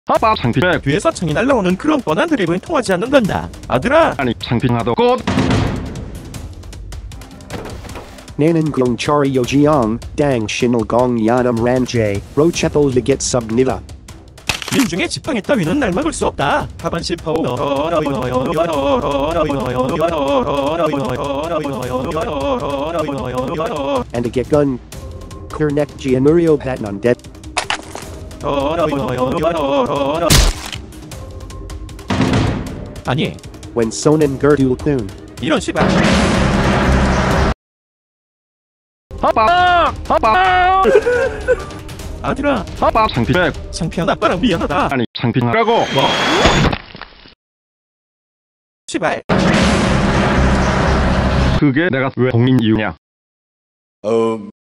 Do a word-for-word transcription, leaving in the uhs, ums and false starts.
아빠 창피해. 뒤에서 창이 날라오는 그런 뻔한 드립은 통하지 않는단다. 아들아. 아니 창피하도 꽃. Nanan gong chari yojiang, dang shinal gong yanam ranjay, rochepol liget subniva. 민중의 지팡이 따위는 날 막을 수 없다. 하반 시퍼. And a get gun. Kurnek jianurio patnon det. 아니 When sonen gerdul noon. 이런 씨발. 아빠 아빠 아들아. 아빠 창피해. 창피한 아빠랑 미안하다. 아니 창피하라고. 뭐? 씨발. 그게 내가 왜 동민 이유냐. 음.